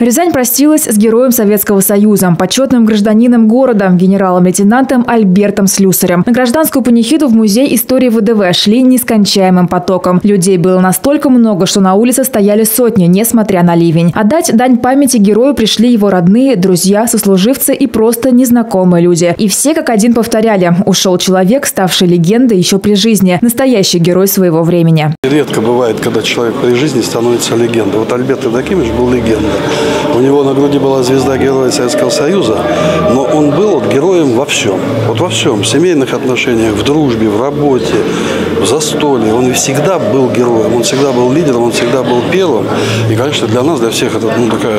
Рязань простилась с героем Советского Союза, почетным гражданином города, генералом-лейтенантом Альбертом Слюсарем. На гражданскую панихиду в музей истории ВДВ шли нескончаемым потоком. Людей было настолько много, что на улице стояли сотни, несмотря на ливень. Отдать дань памяти герою пришли его родные, друзья, сослуживцы и просто незнакомые люди. И все как один повторяли: ушел человек, ставший легендой еще при жизни, настоящий герой своего времени. Редко бывает, когда человек при жизни становится легендой. Вот Альберт Евдокимович был легендой. У него на груди была звезда Героя Советского Союза, но он был героем во всем. Вот во всем. В семейных отношениях, в дружбе, в работе, в застолье. Он всегда был героем, он всегда был лидером, он всегда был первым. И, конечно, для нас, для всех, это такая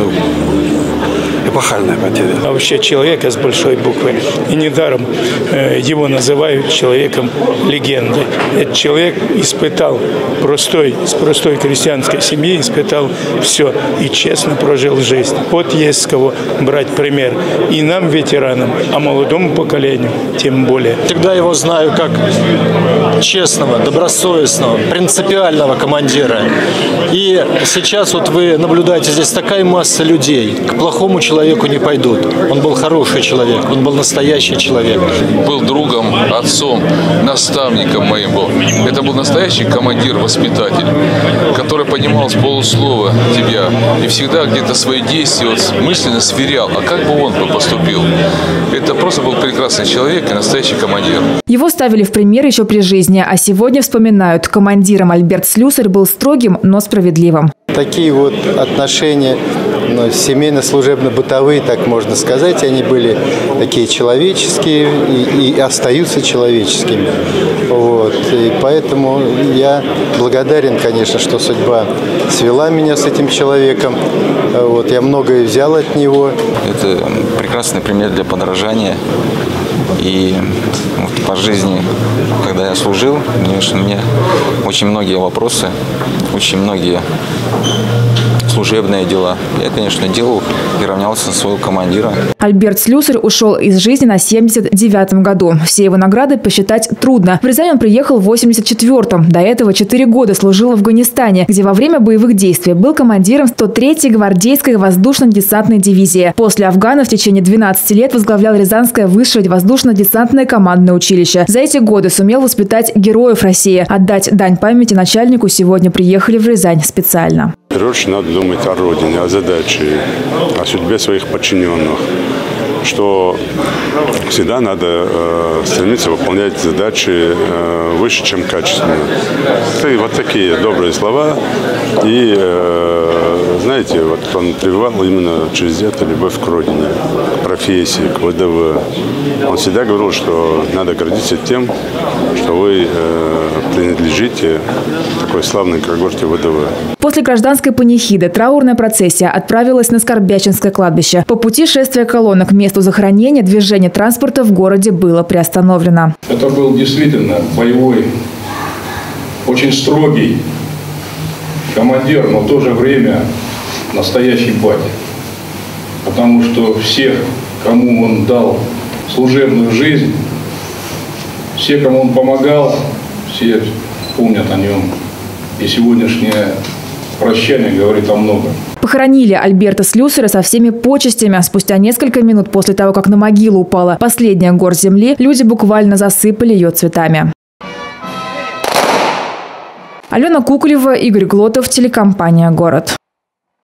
эпохальная потеря. А вообще человека с большой буквы. И недаром его называют человеком-легендой. Этот человек испытал из простой крестьянской семьи, испытал все и честно прожил жизнь. Вот есть с кого брать пример. И нам, ветеранам, а молодому поколению тем более. Всегда его знаю как честного, добросовестного, принципиального командира. И сейчас вот вы наблюдаете, здесь такая масса людей. К плохому человеку не пойдут. Он был хороший человек, он был настоящий человек. Был другом, отцом, наставником моим был. Это был настоящий командир, воспитатель, который понимал с полуслова тебя и всегда где-то свои действия мысленно сверял, а как бы он поступил. Это просто был прекрасный человек и настоящий командир. Его ставили в пример еще при жизни, а сегодня вспоминают: командиром Альберт Слюсарь был строгим, но справедливым. Такие вот отношения, семейно-служебно-бытовые, так можно сказать, они были такие человеческие и остаются человеческими. Вот. И поэтому я благодарен, конечно, что судьба свела меня с этим человеком. Вот. Я многое взял от него. Это прекрасный пример для подражания. И вот по жизни, когда я служил, конечно, мне очень многие вопросы, очень многие служебные дела я, конечно, делал и равнялся на своего командира. Альберт Слюсарь ушел из жизни на 79-м году. Все его награды посчитать трудно. В Рязань он приехал в 84-м. До этого 4 года служил в Афганистане, где во время боевых действий был командиром 103-й гвардейской воздушно-десантной дивизии. После Афгана в течение 12 лет возглавлял Рязанское высшее воздушно-десантное командное училище. За эти годы сумел воспитать героев России. Отдать дань памяти начальнику сегодня приехали в Рязань специально. В первую очередь надо думать о родине, о задаче, о судьбе своих подчиненных, что всегда надо стремиться выполнять задачи выше, чем качественно. И вот такие добрые слова. И, знаете, вот он прививал именно через это любовь к родине, к профессии, к ВДВ. Он всегда говорил, что надо гордиться тем, что вы принадлежите такой славной когорте ВДВ. После гражданской панихиды траурная процессия отправилась на Скорбячинское кладбище. По пути шествия колонны к месту захоронения движение транспорта в городе было приостановлено. Это был действительно боевой, очень строгий командир, но в то же время настоящий батя. Потому что всех, кому он дал служебную жизнь, все, кому он помогал, все помнят о нем. И сегодняшнее прощание говорит о многом. Похоронили Альберта Слюсаря со всеми почестями. Спустя несколько минут после того, как на могилу упала последняя горсть земли, люди буквально засыпали ее цветами. Алена Куколева, Игорь Глотов, телекомпания «Город».